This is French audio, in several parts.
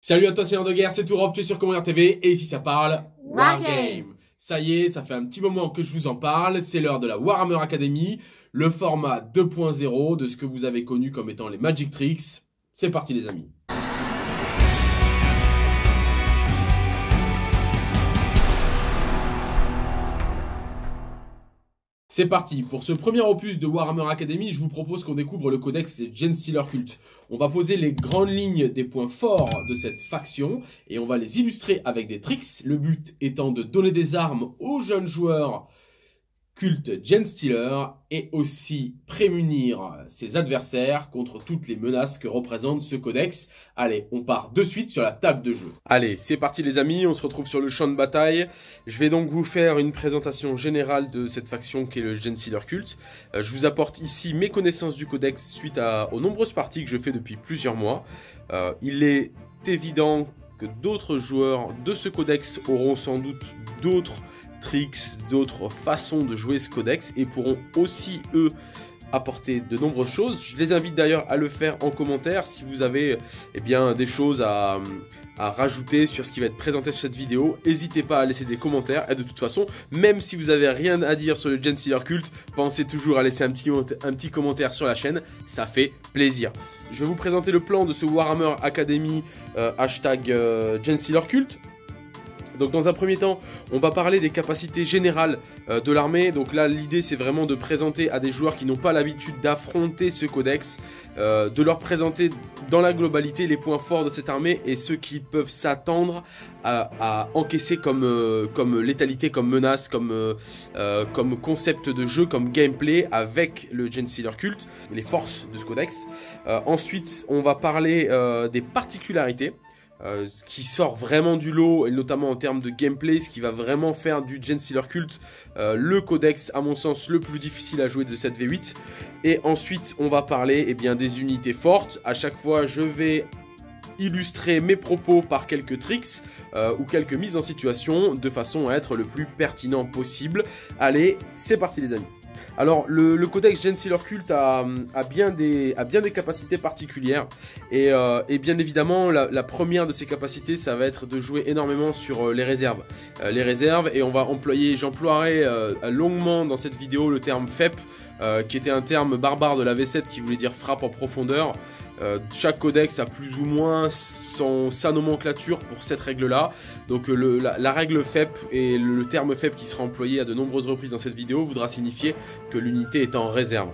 Salut à toi seigneur de guerre, c'est Tourop, tu es sur Commander TV et ici ça parle Wargame. Ça y est, ça fait un petit moment que je vous en parle, c'est l'heure de la Warhammer Academy, le format 2.0 de ce que vous avez connu comme étant les Magic Tricks. C'est parti les amis. C'est parti, pour ce premier opus de Warhammer Academy, je vous propose qu'on découvre le codex Genestealer Cult. On va poser les grandes lignes des points forts de cette faction et on va les illustrer avec des tricks, le but étant de donner des armes aux jeunes joueurs culte Genestealer et aussi prémunir ses adversaires contre toutes les menaces que représente ce codex. Allez, on part de suite sur la table de jeu. Allez, c'est parti les amis, on se retrouve sur le champ de bataille. Je vais donc vous faire une présentation générale de cette faction qui est le Genestealer Cult. Je vous apporte ici mes connaissances du codex suite aux nombreuses parties que je fais depuis plusieurs mois. Il est évident que d'autres joueurs de ce codex auront sans doute d'autres tricks, d'autres façons de jouer ce codex et pourront aussi eux apporter de nombreuses choses. Je les invite d'ailleurs à le faire en commentaire si vous avez des choses à rajouter sur ce qui va être présenté sur cette vidéo. N'hésitez pas à laisser des commentaires et de toute façon, même si vous avez rien à dire sur le Genestealer Cult, pensez toujours à laisser un petit commentaire sur la chaîne, ça fait plaisir. Je vais vous présenter le plan de ce Warhammer Academy Genestealer Cult. Donc dans un premier temps, on va parler des capacités générales de l'armée. Donc là, l'idée c'est vraiment de présenter à des joueurs qui n'ont pas l'habitude d'affronter ce codex, de leur présenter dans la globalité les points forts de cette armée et ceux qui peuvent s'attendre à encaisser comme létalité, comme menace, comme concept de jeu, comme gameplay avec le Genestealer Cult, les forces de ce codex. Ensuite, on va parler des particularités. Ce qui sort vraiment du lot, et notamment en termes de gameplay, ce qui va vraiment faire du Genestealer Cult le codex, à mon sens, le plus difficile à jouer de cette V8. Et ensuite, on va parler des unités fortes. À chaque fois, je vais illustrer mes propos par quelques tricks ou quelques mises en situation, de façon à être le plus pertinent possible. Allez, c'est parti les amis. Alors le codex Genestealer Cult a bien des capacités particulières et bien évidemment la première de ces capacités ça va être de jouer énormément sur les réserves. Et j'emploierai longuement dans cette vidéo le terme FEP qui était un terme barbare de la V7 qui voulait dire frappe en profondeur. Chaque codex a plus ou moins sa nomenclature pour cette règle là. Donc la règle FEP et le terme FEP qui sera employé à de nombreuses reprises dans cette vidéo voudra signifier que l'unité est en réserve.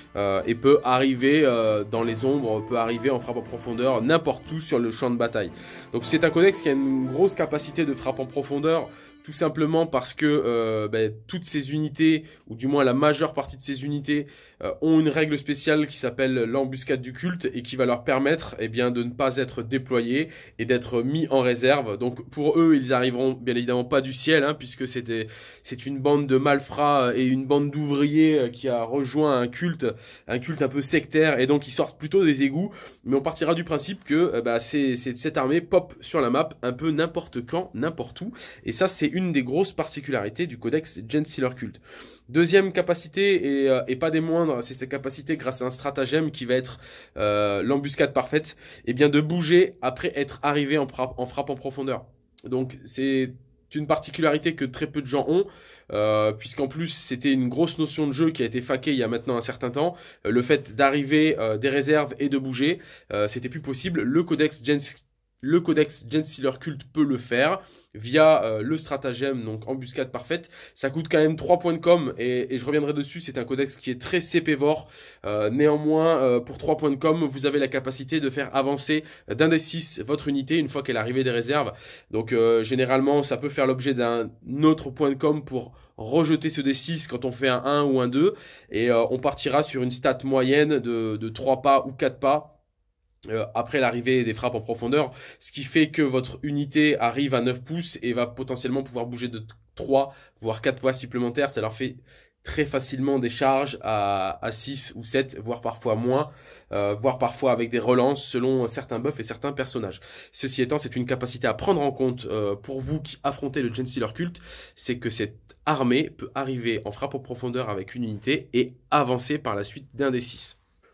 Et peut arriver dans les ombres, peut arriver en frappe en profondeur n'importe où sur le champ de bataille. Donc c'est un codex qui a une grosse capacité de frappe en profondeur, tout simplement parce que toutes ces unités, ou du moins la majeure partie de ces unités, ont une règle spéciale qui s'appelle l'embuscade du culte et qui va leur permettre de ne pas être déployés et d'être mis en réserve. Donc pour eux, ils arriveront bien évidemment pas du ciel, puisque c'est une bande de malfrats et une bande d'ouvriers qui a rejoint un culte un peu sectaire, et donc ils sortent plutôt des égouts, mais on partira du principe que cette armée pop sur la map un peu n'importe quand, n'importe où, et ça c'est une des grosses particularités du codex Genestealer Cult. Deuxième capacité, et pas des moindres, c'est sa capacité grâce à un stratagème qui va être l'embuscade parfaite, et bien de bouger après être arrivé en frappe en profondeur. Donc c'est une particularité que très peu de gens ont, puisqu'en plus c'était une grosse notion de jeu qui a été faquée il y a maintenant un certain temps. Le fait d'arriver des réserves et de bouger, c'était plus possible. Le codex Genestealer Cult peut le faire via le stratagème, donc embuscade parfaite. Ça coûte quand même 3 points de com et je reviendrai dessus, c'est un codex qui est très CP-vore. Néanmoins, pour 3 points de com, vous avez la capacité de faire avancer d'un des 6 votre unité une fois qu'elle est arrivée des réserves. Donc généralement, ça peut faire l'objet d'un autre point de com pour rejeter ce D6 quand on fait un 1 ou un 2. Et on partira sur une stat moyenne de 3 pas ou 4 pas. Après l'arrivée des frappes en profondeur, ce qui fait que votre unité arrive à 9 pouces et va potentiellement pouvoir bouger de 3 voire 4 pas supplémentaires. Ça leur fait très facilement des charges à 6 ou 7, voire parfois moins, voire parfois avec des relances selon certains buffs et certains personnages. Ceci étant, c'est une capacité à prendre en compte pour vous qui affrontez le Genestealer Cult, c'est que cette armée peut arriver en frappe en profondeur avec une unité et avancer par la suite d'un des 6.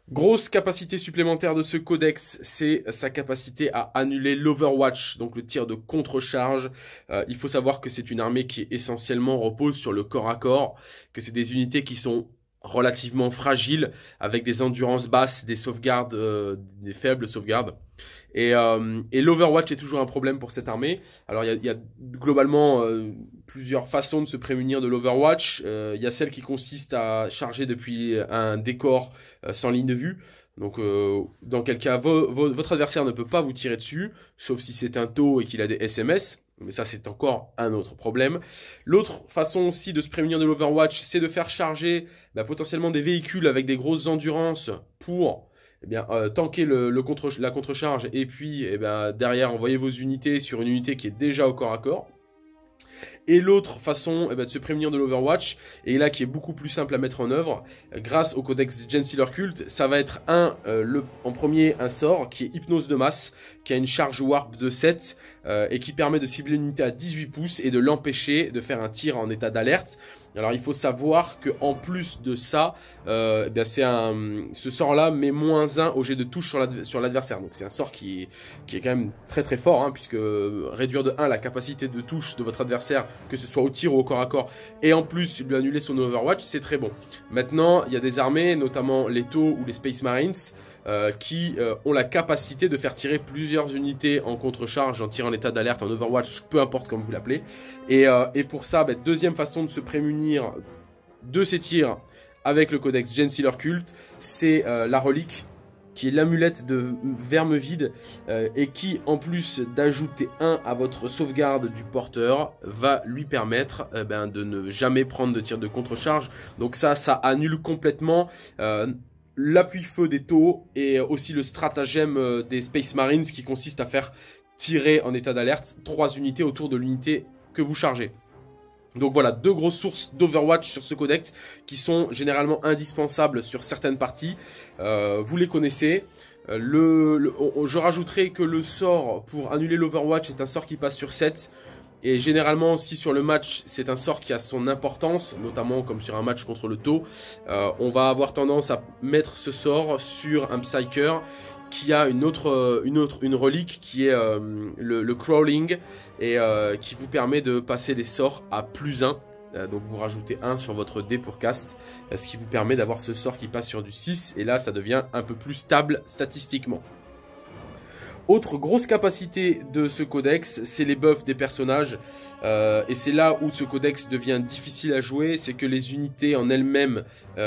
Grosse capacité supplémentaire de ce codex, c'est sa capacité à annuler l'Overwatch, donc le tir de contre-charge. Il faut savoir que c'est une armée qui essentiellement repose sur le corps à corps, que c'est des unités qui sont relativement fragiles, avec des endurances basses, des sauvegardes, des faibles sauvegardes. Et l'Overwatch est toujours un problème pour cette armée. Alors il y a globalement plusieurs façons de se prémunir de l'Overwatch. Il y a celle qui consiste à charger depuis un décor sans ligne de vue. Donc dans quel cas votre adversaire ne peut pas vous tirer dessus, sauf si c'est un taux et qu'il a des SMS. Mais ça, c'est encore un autre problème. L'autre façon aussi de se prémunir de l'Overwatch, c'est de faire charger potentiellement des véhicules avec des grosses endurances pour tanker la contre-charge et puis derrière envoyer vos unités sur une unité qui est déjà au corps à corps. Et l'autre façon de se prémunir de l'Overwatch, et là qui est beaucoup plus simple à mettre en œuvre, grâce au codex Genestealer Cult, ça va être en premier un sort qui est Hypnose de masse, qui a une charge warp de 7, et qui permet de cibler une unité à 18 pouces et de l'empêcher de faire un tir en état d'alerte. Alors il faut savoir que en plus de ça, ce sort-là met -1 au jet de touche sur l'adversaire. Donc c'est un sort qui est quand même très très fort, hein, puisque réduire de 1 la capacité de touche de votre adversaire, que ce soit au tir ou au corps à corps, et en plus lui annuler son Overwatch, c'est très bon. Maintenant, il y a des armées, notamment les TOW ou les Space Marines, qui ont la capacité de faire tirer plusieurs unités en contre-charge, en tir en état d'alerte, en Overwatch, peu importe comme vous l'appelez. Et pour ça, deuxième façon de se prémunir de ces tirs avec le codex Genestealer Cult, c'est la relique, qui est l'amulette de verme vide, et qui, en plus d'ajouter 1 à votre sauvegarde du porteur, va lui permettre de ne jamais prendre de tir de contre-charge. Donc ça annule complètement l'appui-feu des taux et aussi le stratagème des Space Marines qui consiste à faire tirer en état d'alerte 3 unités autour de l'unité que vous chargez. Donc voilà, 2 grosses sources d'Overwatch sur ce codex qui sont généralement indispensables sur certaines parties. Vous les connaissez. Je rajouterai que le sort pour annuler l'Overwatch est un sort qui passe sur 7. Et généralement, si sur le match, c'est un sort qui a son importance, notamment comme sur un match contre le taux, on va avoir tendance à mettre ce sort sur un Psyker qui a une relique qui est le crawling et qui vous permet de passer les sorts à +1. Donc vous rajoutez 1 sur votre dé pour cast, ce qui vous permet d'avoir ce sort qui passe sur du 6, et là ça devient un peu plus stable statistiquement. Autre grosse capacité de ce codex, c'est les buffs des personnages. Et c'est là où ce codex devient difficile à jouer, c'est que les unités en elles-mêmes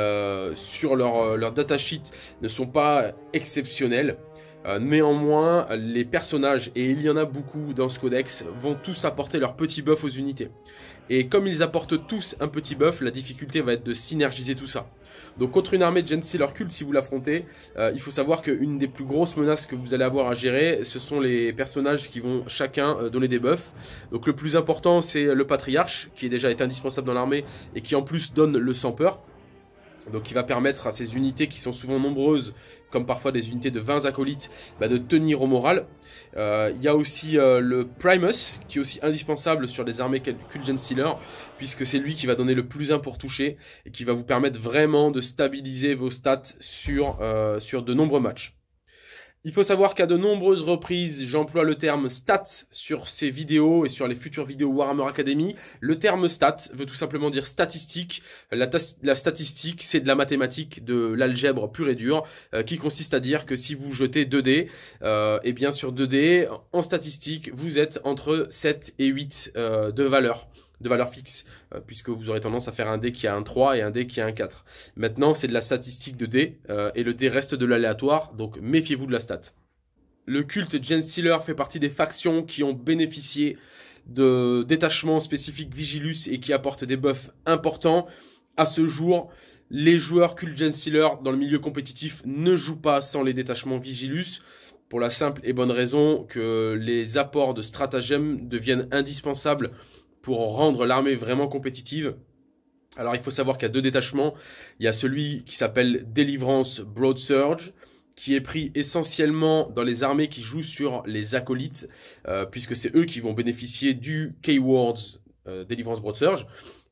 sur leur datasheet ne sont pas exceptionnelles. Néanmoins, les personnages, et il y en a beaucoup dans ce codex, vont tous apporter leur petit buff aux unités. Et comme ils apportent tous un petit buff, la difficulté va être de synergiser tout ça. Donc contre une armée de Genestealer Cult, si vous l'affrontez, il faut savoir qu'une des plus grosses menaces que vous allez avoir à gérer, ce sont les personnages qui vont chacun donner des buffs. Donc le plus important, c'est le Patriarche, qui déjà est indispensable dans l'armée, et qui en plus donne le sans peur. Donc il va permettre à ces unités qui sont souvent nombreuses, comme parfois des unités de 20 acolytes, de tenir au moral. Il y a aussi le Primus, qui est aussi indispensable sur les armées Cult Genestealer, puisque c'est lui qui va donner le +1 pour toucher, et qui va vous permettre vraiment de stabiliser vos stats sur de nombreux matchs. Il faut savoir qu'à de nombreuses reprises, j'emploie le terme stat sur ces vidéos et sur les futures vidéos Warhammer Academy. Le terme stat veut tout simplement dire statistique. La statistique, c'est de la mathématique, de l'algèbre pure et dure, qui consiste à dire que si vous jetez 2 dés, et bien sur 2 dés, en statistique, vous êtes entre 7 et 8 de valeur fixe, puisque vous aurez tendance à faire un dé qui a un 3 et un dé qui a un 4. Maintenant, c'est de la statistique de dé, et le dé reste de l'aléatoire, donc méfiez-vous de la stat. Le culte Genestealer fait partie des factions qui ont bénéficié de détachements spécifiques Vigilus et qui apportent des buffs importants. À ce jour, les joueurs culte Genestealer dans le milieu compétitif ne jouent pas sans les détachements Vigilus, pour la simple et bonne raison que les apports de stratagèmes deviennent indispensables pour rendre l'armée vraiment compétitive. Alors il faut savoir qu'il y a 2 détachements. Il y a celui qui s'appelle Deliverance Broad Surge, qui est pris essentiellement dans les armées qui jouent sur les acolytes, puisque c'est eux qui vont bénéficier du Keywords Deliverance Broad Surge.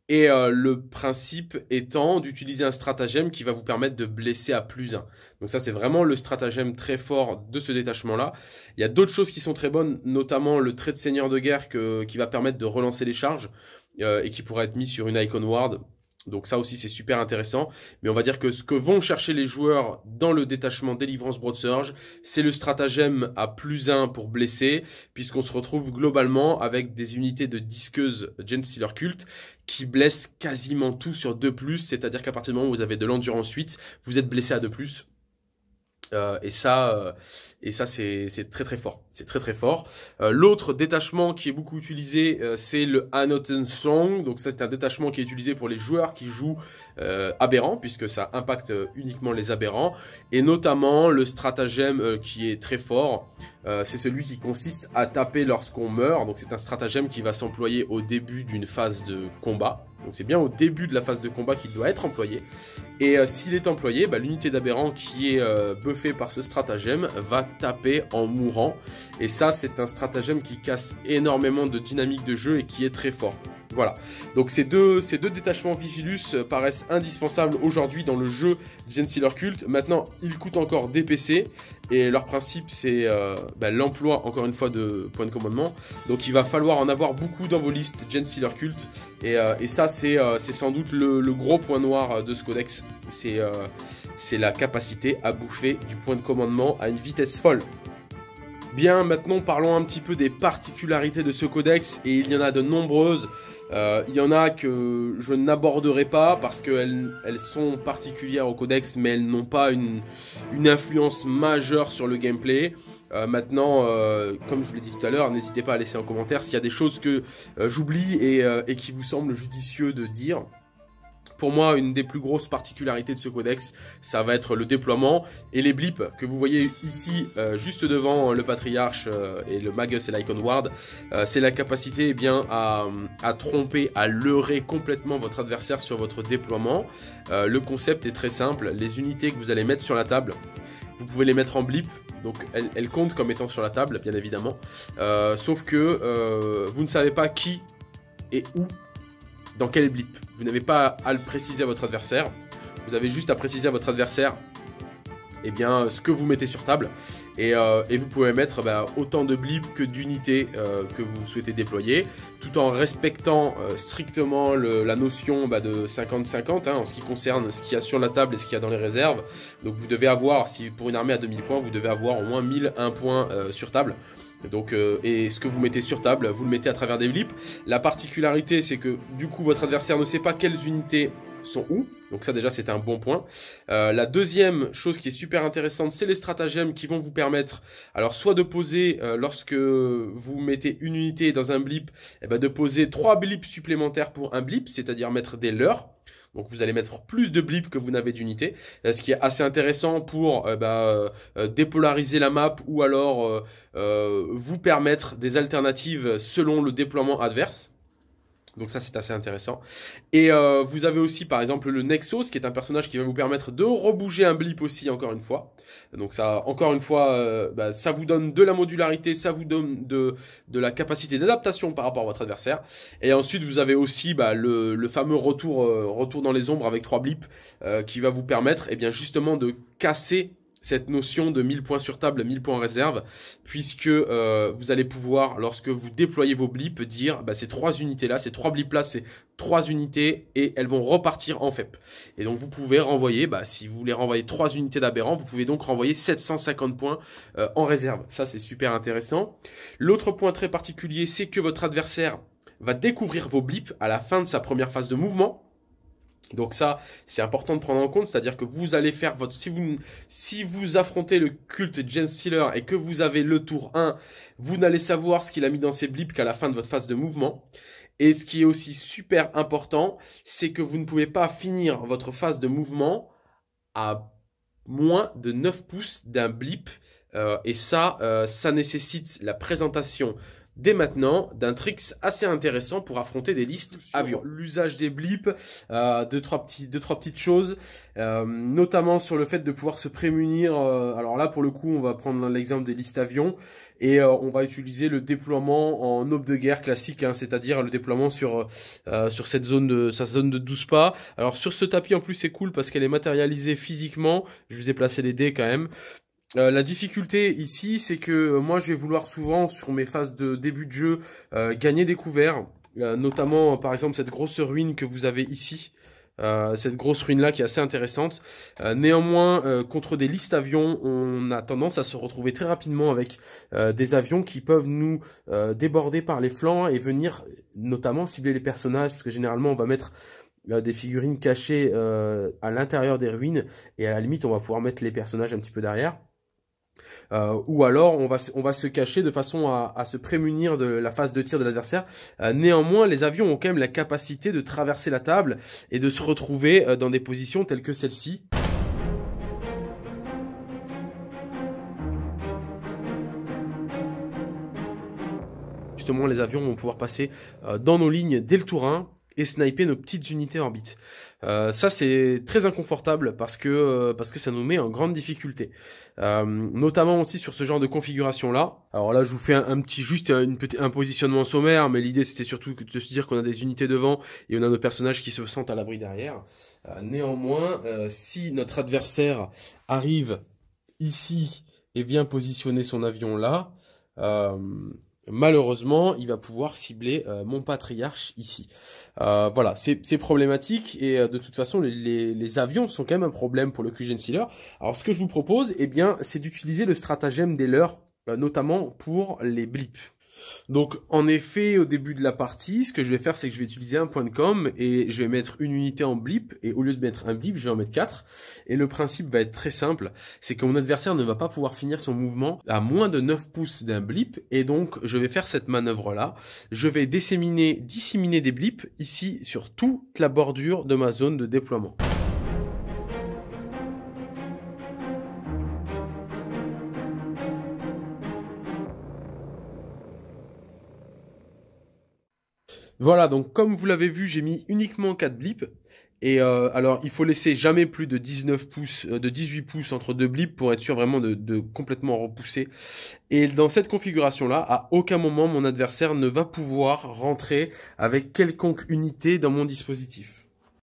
Et le principe étant d'utiliser un stratagème qui va vous permettre de blesser à +1. Donc ça, c'est vraiment le stratagème très fort de ce détachement-là. Il y a d'autres choses qui sont très bonnes, notamment le trait de seigneur de guerre qui va permettre de relancer les charges et qui pourra être mis sur une Icon Ward. Donc ça aussi, c'est super intéressant. Mais on va dire que ce que vont chercher les joueurs dans le détachement Délivrance Broadsurge, c'est le stratagème à +1 pour blesser, puisqu'on se retrouve globalement avec des unités de disqueuses Genestealer Cult qui blessent quasiment tout sur 2+, c'est-à-dire qu'à partir du moment où vous avez de l'endurance 8, vous êtes blessé à 2+. Et ça c'est très très fort. C'est très très fort. L'autre détachement qui est beaucoup utilisé, c'est le Anoten Song. Donc ça, c'est un détachement qui est utilisé pour les joueurs qui jouent aberrants, puisque ça impacte uniquement les aberrants. Et notamment le stratagème qui est très fort, c'est celui qui consiste à taper lorsqu'on meurt. Donc c'est un stratagème qui va s'employer au début d'une phase de combat. Donc c'est bien au début de la phase de combat qu'il doit être employé. Et s'il est employé, l'unité d'aberrant qui est buffée par ce stratagème va taper en mourant. Et ça, c'est un stratagème qui casse énormément de dynamique de jeu et qui est très fort. Voilà, donc ces deux détachements Vigilus paraissent indispensables aujourd'hui dans le jeu Genestealer Cult. Maintenant, ils coûtent encore des PC et leur principe c'est l'emploi encore une fois de points de commandement. Donc il va falloir en avoir beaucoup dans vos listes Genestealer Cult et ça c'est sans doute le gros point noir de ce codex. C'est la capacité à bouffer du point de commandement à une vitesse folle. Bien, maintenant parlons un petit peu des particularités de ce codex, et il y en a de nombreuses. Il y en a que je n'aborderai pas parce qu'elles sont particulières au codex, mais elles n'ont pas une influence majeure sur le gameplay. Maintenant, comme je vous l'ai dit tout à l'heure, n'hésitez pas à laisser en commentaire s'il y a des choses que j'oublie et qui vous semblent judicieux de dire. Pour moi, une des plus grosses particularités de ce codex, ça va être le déploiement et les blips que vous voyez ici, juste devant le Patriarche et le Magus et l'Icon Ward. C'est la capacité à tromper, à leurrer complètement votre adversaire sur votre déploiement. Le concept est très simple, les unités que vous allez mettre sur la table, vous pouvez les mettre en blip, donc elles comptent comme étant sur la table, bien évidemment. Sauf que vous ne savez pas qui et où, dans quel blip. Vous n'avez pas à le préciser à votre adversaire. Vous avez juste à préciser à votre adversaire ce que vous mettez sur table. Et vous pouvez mettre autant de blips que d'unités que vous souhaitez déployer, tout en respectant strictement la notion de 50-50 en ce qui concerne ce qu'il y a sur la table et ce qu'il y a dans les réserves. Donc vous devez avoir, si pour une armée à 2000 points, vous devez avoir au moins 1001 points sur table. Donc, et ce que vous mettez sur table, vous le mettez à travers des blips. La particularité, c'est que du coup, votre adversaire ne sait pas quelles unités sont où. Donc ça déjà, c'est un bon point. La deuxième chose qui est super intéressante, c'est les stratagèmes qui vont vous permettre, alors soit de poser, lorsque vous mettez une unité dans un blip, de poser 3 blips supplémentaires pour un blip, c'est-à-dire mettre des leurres. Donc vous allez mettre plus de blips que vous n'avez d'unités, ce qui est assez intéressant pour dépolariser la map ou alors vous permettre des alternatives selon le déploiement adverse. Donc ça, c'est assez intéressant. Et vous avez aussi, par exemple, le Nexos, qui est un personnage qui va vous permettre de rebouger un blip aussi, encore une fois. Donc ça, encore une fois, ça vous donne de la modularité, ça vous donne de la capacité d'adaptation par rapport à votre adversaire. Et ensuite, vous avez aussi le fameux retour dans les ombres avec 3 blips, qui va vous permettre justement de casser cette notion de 1000 points sur table, 1000 points en réserve, puisque vous allez pouvoir, lorsque vous déployez vos blips, dire ces 3 unités-là, ces 3 blips-là, c'est 3 unités et elles vont repartir en FEP. Et donc vous pouvez renvoyer, si vous voulez renvoyer 3 unités d'aberrants, vous pouvez donc renvoyer 750 points en réserve. Ça, c'est super intéressant. L'autre point très particulier, c'est que votre adversaire va découvrir vos blips à la fin de sa première phase de mouvement. Donc ça, c'est important de prendre en compte, c'est-à-dire que vous allez faire votre... Si vous affrontez le culte Genestealer et que vous avez le tour 1, vous n'allez savoir ce qu'il a mis dans ses blips qu'à la fin de votre phase de mouvement. Et ce qui est aussi super important, c'est que vous ne pouvez pas finir votre phase de mouvement à moins de 9 pouces d'un blip. Et ça nécessite la présentation dès maintenant d'un tricks assez intéressant pour affronter des listes avions. L'usage des blips, deux, trois petites choses, notamment sur le fait de pouvoir se prémunir. Alors là, pour le coup, on va prendre l'exemple des listes avions et on va utiliser le déploiement en aube de guerre classique, hein, c'est-à-dire le déploiement sur sa zone de 12 pas. Alors sur ce tapis, en plus, c'est cool parce qu'elle est matérialisée physiquement. Je vous ai placé les dés quand même. La difficulté ici, c'est que moi je vais vouloir souvent sur mes phases de début de jeu gagner des couverts, notamment par exemple cette grosse ruine que vous avez ici, cette grosse ruine là qui est assez intéressante. Néanmoins, contre des listes avions, on a tendance à se retrouver très rapidement avec des avions qui peuvent nous déborder par les flancs et venir notamment cibler les personnages, parce que généralement on va mettre des figurines cachées à l'intérieur des ruines et à la limite on va pouvoir mettre les personnages un petit peu derrière. Ou alors on va se cacher de façon à se prémunir de la phase de tir de l'adversaire. Néanmoins, les avions ont quand même la capacité de traverser la table et de se retrouver dans des positions telles que celle-ci. Justement, les avions vont pouvoir passer dans nos lignes dès le tour 1 et sniper nos petites unités orbites. Ça c'est très inconfortable parce que ça nous met en grande difficulté. Notamment aussi sur ce genre de configuration là. Alors là je vous fais un positionnement sommaire, mais l'idée c'était surtout de se dire qu'on a des unités devant et on a nos personnages qui se sentent à l'abri derrière. Néanmoins, si notre adversaire arrive ici et vient positionner son avion là, malheureusement, il va pouvoir cibler mon patriarche ici. Voilà, c'est problématique et de toute façon, les avions sont quand même un problème pour le QGen Sealer. Alors, ce que je vous propose, eh bien, c'est d'utiliser le stratagème des leurs, notamment pour les blips. Donc en effet au début de la partie, ce que je vais faire c'est que je vais utiliser un point de com et je vais mettre une unité en blip et au lieu de mettre un blip je vais en mettre 4 et le principe va être très simple, c'est que mon adversaire ne va pas pouvoir finir son mouvement à moins de 9 pouces d'un blip et donc je vais faire cette manœuvre là, je vais disséminer des blips ici sur toute la bordure de ma zone de déploiement. Voilà, donc comme vous l'avez vu, j'ai mis uniquement 4 blips. Et alors, il faut laisser jamais plus de 19 pouces, de 18 pouces entre deux blips pour être sûr vraiment de complètement repousser. Et dans cette configuration-là, à aucun moment, mon adversaire ne va pouvoir rentrer avec quelconque unité dans mon dispositif.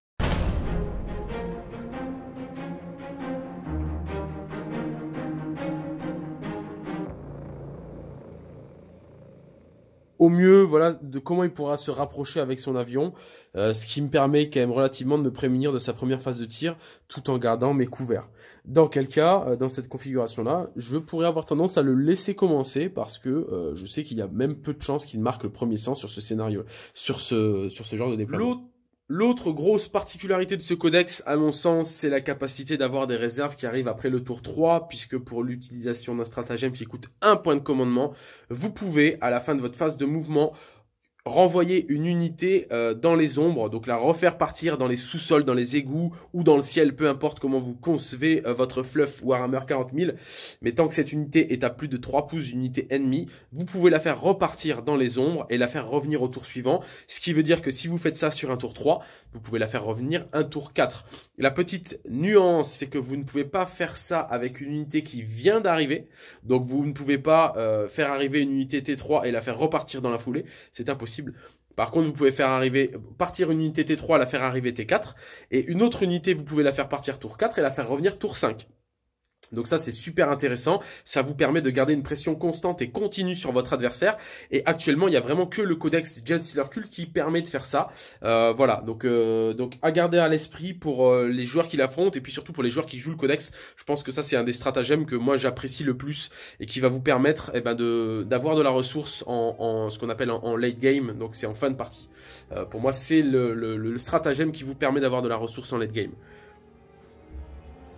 Au mieux, voilà, de comment il pourra se rapprocher avec son avion, ce qui me permet quand même relativement de me prémunir de sa première phase de tir, tout en gardant mes couverts. Dans quel cas, dans cette configuration-là, je pourrais avoir tendance à le laisser commencer, parce que je sais qu'il y a même peu de chances qu'il marque le premier sang sur ce scénario, sur ce genre de déploiement. L'autre grosse particularité de ce codex, à mon sens, c'est la capacité d'avoir des réserves qui arrivent après le tour 3, puisque pour l'utilisation d'un stratagème qui coûte 1 point de commandement, vous pouvez, à la fin de votre phase de mouvement, renvoyer une unité dans les ombres, donc la refaire partir dans les sous-sols, dans les égouts ou dans le ciel, peu importe comment vous concevez votre fluff Warhammer 40 000, mais tant que cette unité est à plus de 3 pouces d'unité ennemie, vous pouvez la faire repartir dans les ombres et la faire revenir au tour suivant, ce qui veut dire que si vous faites ça sur un tour 3, vous pouvez la faire revenir un tour 4. La petite nuance, c'est que vous ne pouvez pas faire ça avec une unité qui vient d'arriver, donc vous ne pouvez pas faire arriver une unité T3 et la faire repartir dans la foulée, c'est impossible. Par contre, vous pouvez faire partir une unité T3, la faire arriver T4, et une autre unité, vous pouvez la faire partir tour 4 et la faire revenir tour 5. Donc ça, c'est super intéressant. Ça vous permet de garder une pression constante et continue sur votre adversaire. Et actuellement, il n'y a vraiment que le codex Gen Sealer Cult qui permet de faire ça. Voilà, donc à garder à l'esprit pour les joueurs qui l'affrontent et puis surtout pour les joueurs qui jouent le codex. Je pense que ça, c'est un des stratagèmes que moi, j'apprécie le plus et qui va vous permettre d'avoir de la ressource en ce qu'on appelle en late game. Donc c'est en fin de partie. Pour moi, c'est le stratagème qui vous permet d'avoir de la ressource en late game.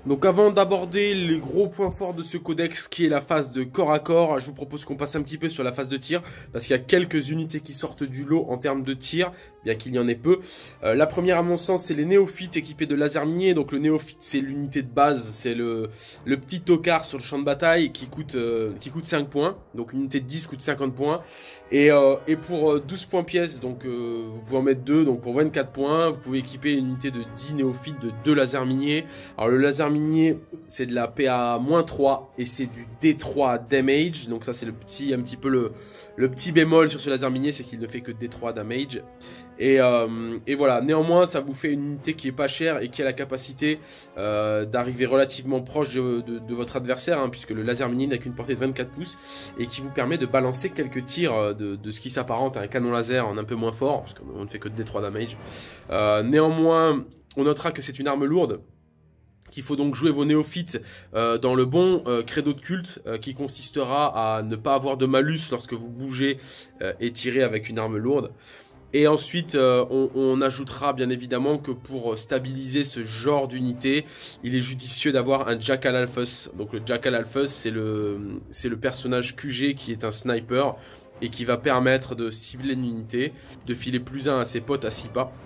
Donc avant d'aborder les gros points forts de ce codex qui est la phase de corps à corps, je vous propose qu'on passe un petit peu sur la phase de tir, parce qu'il y a quelques unités qui sortent du lot en termes de tir, bien qu'il y en ait peu. La première à mon sens c'est les néophytes équipés de laser minier. Donc le néophyte c'est l'unité de base, c'est le petit tocard sur le champ de bataille qui coûte 5 points, donc une unité de 10 coûte 50 points. Et pour 12 points pièce, donc vous pouvez en mettre 2, donc pour 24 points, vous pouvez équiper une unité de 10 néophytes de 2 lasers miniers. Alors le laser minier, c'est de la PA-3 et c'est du D3 damage, donc ça c'est un petit peu le petit bémol sur ce laser minier, c'est qu'il ne fait que D3 damage. Et voilà, néanmoins ça vous fait une unité qui est pas chère et qui a la capacité d'arriver relativement proche de votre adversaire, hein, puisque le laser minier n'a qu'une portée de 24 pouces et qui vous permet de balancer quelques tirs de ce qui s'apparente à un canon laser en un peu moins fort, parce qu'on ne fait que D3 damage. Néanmoins, on notera que c'est une arme lourde, qu'il faut donc jouer vos néophytes dans le bon credo de culte qui consistera à ne pas avoir de malus lorsque vous bougez et tirez avec une arme lourde. Et ensuite, on ajoutera bien évidemment que pour stabiliser ce genre d'unité, il est judicieux d'avoir un Jackal Alphus. Donc le Jackal Alphus, c'est le personnage QG qui est un sniper et qui va permettre de cibler une unité, de filer +1 à ses potes à 6 pas.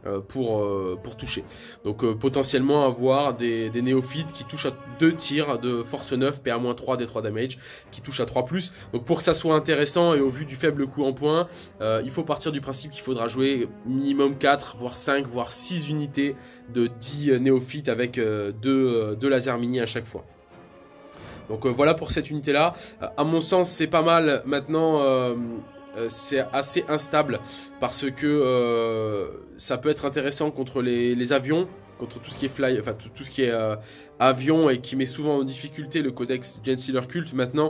Pour toucher. Donc potentiellement avoir des néophytes qui touchent à 2 tirs de force 9, PA-3, D3 damage, qui touchent à 3+. Donc pour que ça soit intéressant et au vu du faible coût en points, il faut partir du principe qu'il faudra jouer minimum 4, voire 5, voire 6 unités de 10 néophytes avec 2 lasers mini à chaque fois. Donc voilà pour cette unité là. À mon sens c'est pas mal. Maintenant c'est assez instable parce que ça peut être intéressant contre les avions, contre tout ce qui est fly, enfin tout ce qui est avion et qui met souvent en difficulté le codex Genestealer Cult. Maintenant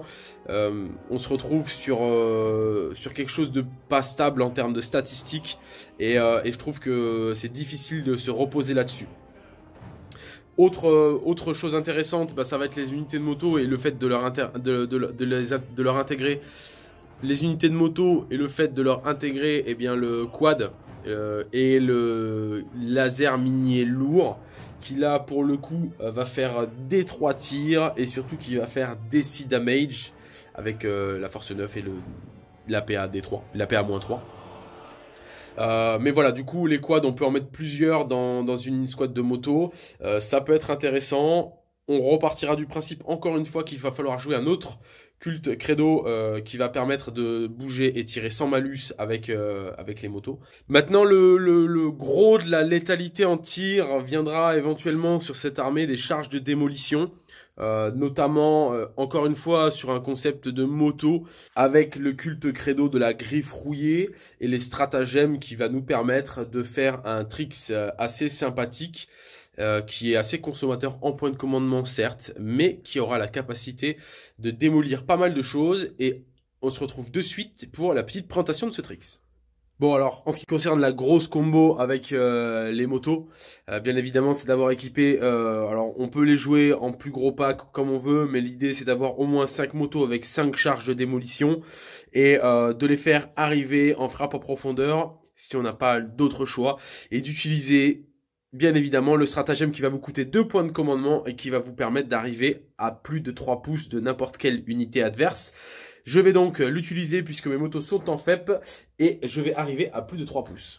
on se retrouve sur quelque chose de pas stable en termes de statistiques et je trouve que c'est difficile de se reposer là-dessus. Autre chose intéressante, bah, ça va être les unités de moto et le fait de leur intégrer les unités de moto et le fait de leur intégrer eh bien, le quad et le laser minier lourd qui là pour le coup va faire des 3 tirs et surtout qui va faire des 6 damage avec la force 9 et la PA D3, la PA-3. Mais voilà, du coup les quads on peut en mettre plusieurs dans une squad de moto, ça peut être intéressant. On repartira du principe encore une fois qu'il va falloir jouer un autre culte credo qui va permettre de bouger et tirer sans malus avec les motos. Maintenant le gros de la létalité en tir viendra éventuellement sur cette armée des charges de démolition. Notamment encore une fois sur un concept de moto avec le culte credo de la griffe rouillée et les stratagèmes qui va nous permettre de faire un tricks assez sympathique qui est assez consommateur en point de commandement certes, mais qui aura la capacité de démolir pas mal de choses et on se retrouve de suite pour la petite présentation de ce tricks. Bon alors, en ce qui concerne la grosse combo avec les motos, bien évidemment c'est d'avoir équipé, alors on peut les jouer en plus gros pack comme on veut, mais l'idée c'est d'avoir au moins 5 motos avec 5 charges de démolition et de les faire arriver en frappe en profondeur si on n'a pas d'autre choix et d'utiliser bien évidemment le stratagème qui va vous coûter 2 points de commandement et qui va vous permettre d'arriver à plus de 3 pouces de n'importe quelle unité adverse. Je vais donc l'utiliser puisque mes motos sont en FEP et je vais arriver à plus de 3 pouces.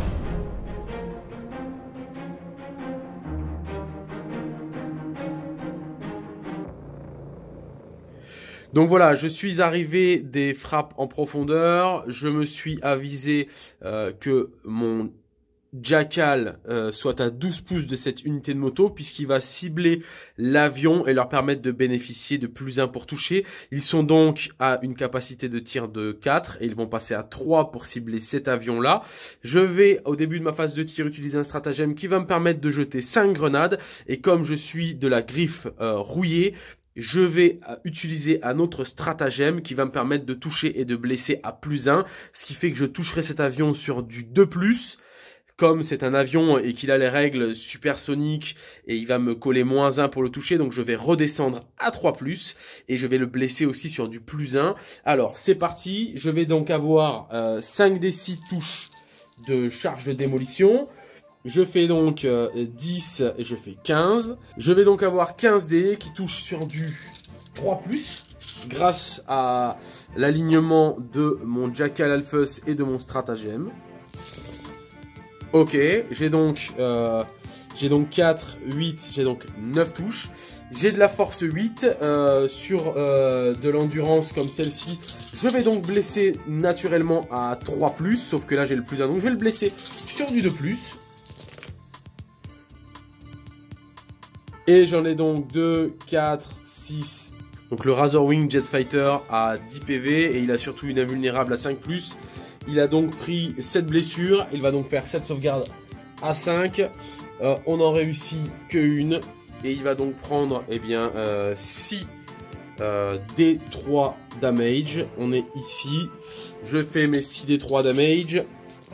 Donc voilà, je suis arrivé des frappes en profondeur, je me suis avisé que mon Jackal soit à 12 pouces de cette unité de moto puisqu'il va cibler l'avion et leur permettre de bénéficier de +1 pour toucher. Ils sont donc à une capacité de tir de 4 et ils vont passer à 3 pour cibler cet avion là. Je vais au début de ma phase de tir utiliser un stratagème qui va me permettre de jeter 5 grenades et comme je suis de la griffe rouillée, je vais utiliser un autre stratagème qui va me permettre de toucher et de blesser à +1, ce qui fait que je toucherai cet avion sur du 2+. Comme c'est un avion et qu'il a les règles supersoniques et il va me coller -1 pour le toucher, donc je vais redescendre à 3+, et je vais le blesser aussi sur du +1. Alors c'est parti, je vais donc avoir 5 des 6 touches de charge de démolition. Je fais donc 10 et je fais 15. Je vais donc avoir 15 dés qui touchent sur du 3+, grâce à l'alignement de mon Jackal Alphus et de mon stratagème. Ok, j'ai donc 4, 8, j'ai donc 9 touches. J'ai de la force 8 sur de l'endurance comme celle-ci. Je vais donc blesser naturellement à 3+, sauf que là j'ai le +1, donc je vais le blesser sur du 2+. Et j'en ai donc 2, 4, 6. Donc le Razorwing Jetfighter a 10 PV et il a surtout une invulnérable à 5+. Il a donc pris 7 blessures. Il va donc faire 7 sauvegardes à 5. On en réussit qu'une. Et il va donc prendre 6 D3 damage. On est ici. Je fais mes 6 D3 damage.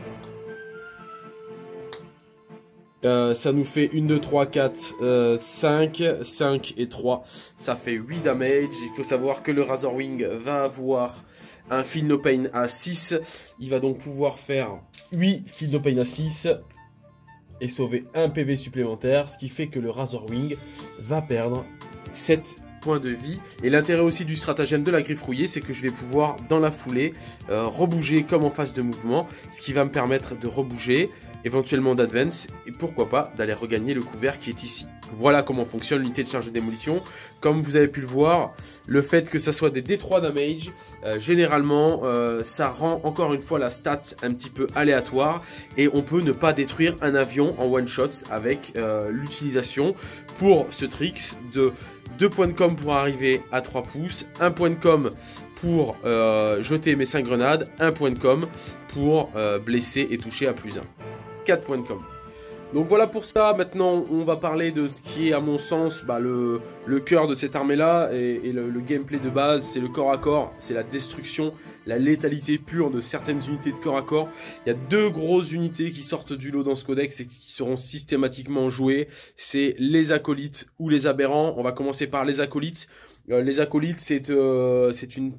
Ça nous fait 1, 2, 3, 4, 5, 5 et 3. Ça fait 8 damage. Il faut savoir que le Razorwing va avoir un Feel No Pain à 6. Il va donc pouvoir faire 8 Feel No Pain à 6 et sauver un PV supplémentaire. Ce qui fait que le Razorwing va perdre 7 points de vie. Et l'intérêt aussi du stratagème de la griffe rouillée, c'est que je vais pouvoir, dans la foulée, rebouger comme en phase de mouvement. Ce qui va me permettre de rebouger, éventuellement d'advance, et pourquoi pas d'aller regagner le couvert qui est ici. Voilà comment fonctionne l'unité de charge de démolition. Comme vous avez pu le voir, le fait que ça soit des D3 damage, généralement, ça rend encore une fois la stat un petit peu aléatoire, et on peut ne pas détruire un avion en one shot avec l'utilisation pour ce tricks de 2 points de com pour arriver à 3 pouces, 1 point de com pour jeter mes 5 grenades, 1 point de com pour blesser et toucher à +1. 4 points de com. Donc voilà pour ça. Maintenant on va parler de ce qui est à mon sens le cœur de cette armée là et le gameplay de base. C'est le corps à corps, c'est la destruction, la létalité pure de certaines unités de corps à corps. Il y a 2 grosses unités qui sortent du lot dans ce codex et qui seront systématiquement jouées. C'est les acolytes ou les aberrants. On va commencer par les acolytes. Les acolytes c'est une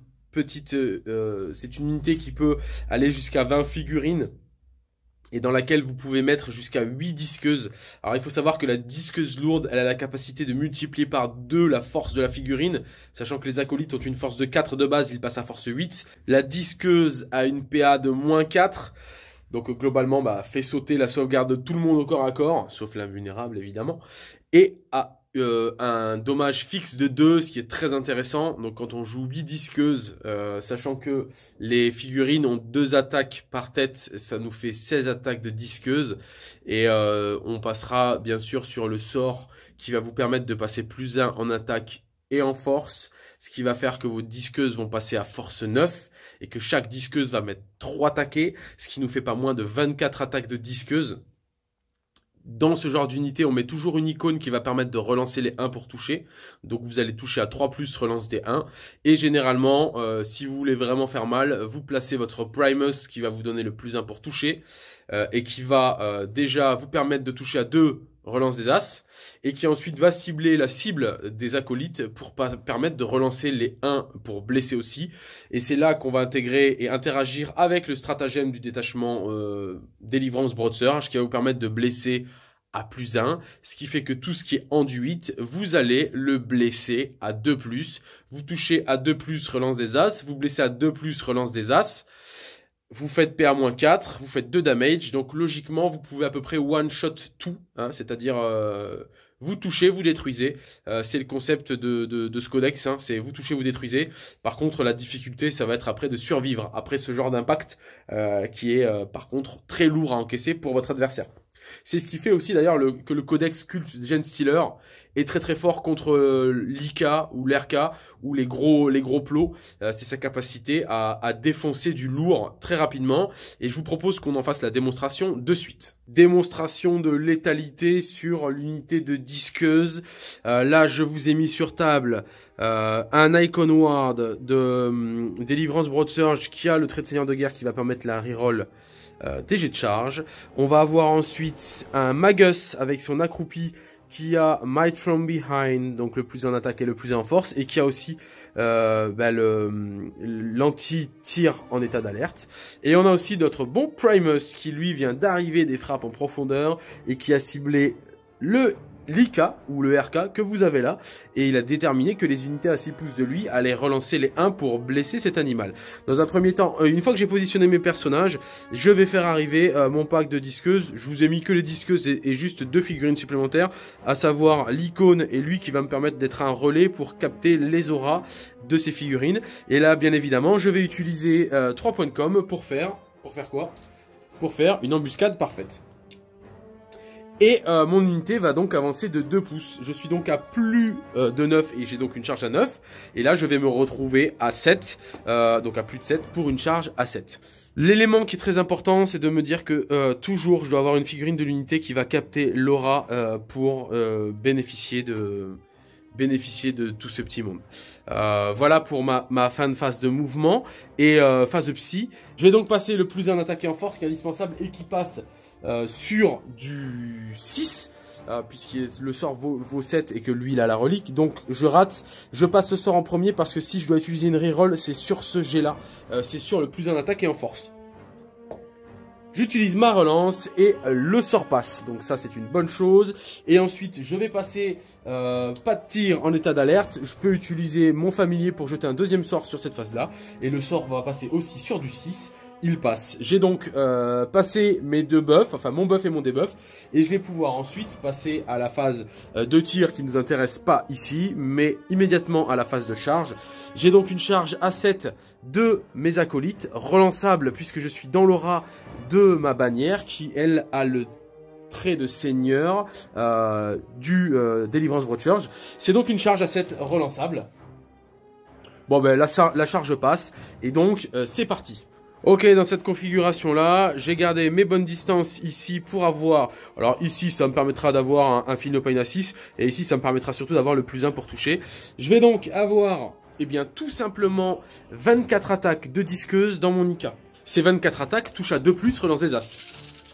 unité qui peut aller jusqu'à 20 figurines et dans laquelle vous pouvez mettre jusqu'à 8 disqueuses. Alors il faut savoir que la disqueuse lourde, elle a la capacité de multiplier par 2 la force de la figurine, sachant que les acolytes ont une force de 4 de base, ils passent à force 8. La disqueuse a une PA de -4, donc globalement fait sauter la sauvegarde de tout le monde au corps à corps, sauf l'invulnérable évidemment, et a un dommage fixe de 2, ce qui est très intéressant. Donc quand on joue 8 disqueuses, sachant que les figurines ont 2 attaques par tête, ça nous fait 16 attaques de disqueuses. Et on passera bien sûr sur le sort qui va vous permettre de passer +1 en attaque et en force, ce qui va faire que vos disqueuses vont passer à force 9 et que chaque disqueuse va mettre 3 taquets, ce qui nous fait pas moins de 24 attaques de disqueuses. Dans ce genre d'unité, on met toujours une icône qui va permettre de relancer les 1 pour toucher. Donc vous allez toucher à 3+, relance des 1. Et généralement, si vous voulez vraiment faire mal, vous placez votre Primus qui va vous donner le +1 pour toucher. Et qui va déjà vous permettre de toucher à 2 relances des As. Et qui ensuite va cibler la cible des acolytes pour permettre de relancer les 1 pour blesser aussi. Et c'est là qu'on va intégrer et interagir avec le stratagème du détachement Délivrance Broadsurge qui va vous permettre de blesser à +1. Ce qui fait que tout ce qui est enduit, vous allez le blesser à 2+. Vous touchez à 2+, relance des As. Vous blessez à 2+, relance des As. Vous faites PA-4, vous faites 2 damage, donc logiquement vous pouvez à peu près one-shot tout, hein, c'est-à-dire vous touchez, vous détruisez, c'est le concept de ce codex, hein, c'est vous touchez, vous détruisez. Par contre la difficulté ça va être après de survivre, après ce genre d'impact qui est par contre très lourd à encaisser pour votre adversaire. C'est ce qui fait aussi d'ailleurs que le codex Cult Genestealer est très très fort contre l'IK ou l'RK ou les gros plots. C'est sa capacité à défoncer du lourd très rapidement. Et je vous propose qu'on en fasse la démonstration de suite. Démonstration de létalité sur l'unité de disqueuse. Là je vous ai mis sur table un Icon Ward de Délivrance Broadsurge qui a le trait de seigneur de guerre qui va permettre la reroll des jets de charge. On va avoir ensuite un Magus avec son accroupi qui a Might from Behind, donc le plus en attaque et le plus en force, et qui a aussi l'anti-tir en état d'alerte. Et on a aussi notre bon Primus qui lui vient d'arriver des frappes en profondeur et qui a ciblé le l'IK ou le RK que vous avez là, et il a déterminé que les unités à 6 pouces de lui allaient relancer les 1 pour blesser cet animal. Dans un premier temps, une fois que j'ai positionné mes personnages, je vais faire arriver mon pack de disqueuses. Je vous ai mis que les disqueuses et juste 2 figurines supplémentaires, à savoir l'icône et lui qui va me permettre d'être un relais pour capter les auras de ces figurines. Et là, bien évidemment, je vais utiliser 3 points de com pour faire quoi? Pour faire une embuscade parfaite. Et mon unité va donc avancer de 2 pouces. Je suis donc à plus de 9 et j'ai donc une charge à 9. Et là, je vais me retrouver à 7, donc à plus de 7 pour une charge à 7. L'élément qui est très important, c'est de me dire que toujours, je dois avoir une figurine de l'unité qui va capter l'aura pour bénéficier de tout ce petit monde. Voilà pour ma fin de phase de mouvement et phase de psy. Je vais donc passer le plus en attaque et en force qui est indispensable et qui passe sur du 6, puisque le sort vaut 7 et que lui il a la relique. Donc je rate, je passe ce sort en premier parce que si je dois utiliser une reroll, c'est sur ce jet là, c'est sur le plus en attaque et en force. J'utilise ma relance et le sort passe, donc ça c'est une bonne chose. Et ensuite je vais passer pas de tir en état d'alerte. Je peux utiliser mon familier pour jeter un deuxième sort sur cette phase là. Et le sort va passer aussi sur du 6. Il passe. J'ai donc passé mes 2 buffs, enfin mon buff et mon debuff. Et je vais pouvoir ensuite passer à la phase de tir qui ne nous intéresse pas ici, mais immédiatement à la phase de charge. J'ai donc une charge à 7 de mes acolytes, relançable puisque je suis dans l'aura de ma bannière qui, elle, a le trait de seigneur du Deliverance Broadchurch. C'est donc une charge à 7 relançable. Bon ben la charge passe et donc c'est parti. Ok, dans cette configuration là, j'ai gardé mes bonnes distances ici pour avoir, alors ici ça me permettra d'avoir un Feel No Pain à 6 et ici ça me permettra surtout d'avoir le plus 1 pour toucher. Je vais donc avoir, eh bien tout simplement 24 attaques de disqueuse dans mon IK. Ces 24 attaques touchent à 2+, relance des As.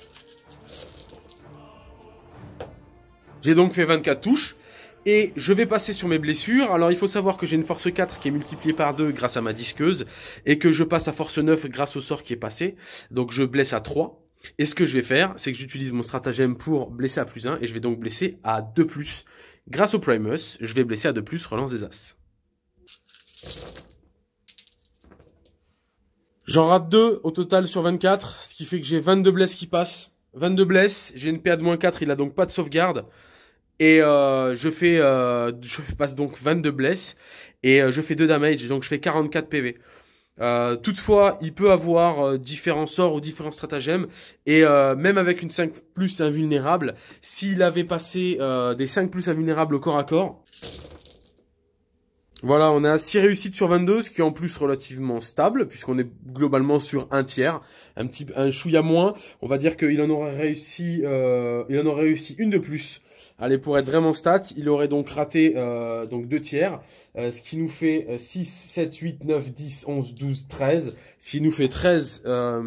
J'ai donc fait 24 touches. Et je vais passer sur mes blessures. Alors il faut savoir que j'ai une force 4 qui est multipliée par 2 grâce à ma disqueuse. Et que je passe à force 9 grâce au sort qui est passé. Donc je blesse à 3. Et ce que je vais faire, c'est que j'utilise mon stratagème pour blesser à plus 1. Et je vais donc blesser à 2+. Grâce au Primus, je vais blesser à 2+, relance des As. J'en rate 2 au total sur 24. Ce qui fait que j'ai 22 blesses qui passent. 22 blesses, j'ai une PA de -4, il a donc pas de sauvegarde. Et je passe donc 22 blesses et je fais 2 damage, donc je fais 44 PV. Toutefois, il peut avoir différents sorts ou différents stratagèmes et même avec une 5+ invulnérable, s'il avait passé des 5+ invulnérables au corps à corps, voilà, on a 6 réussites sur 22, ce qui est en plus relativement stable, puisqu'on est globalement sur un tiers, un chouïa moins. On va dire qu'il en aurait réussi une de plus. Allez, pour être vraiment stat, il aurait donc raté donc 2 tiers, ce qui nous fait 6, 7, 8, 9, 10, 11, 12, 13, ce qui nous fait 13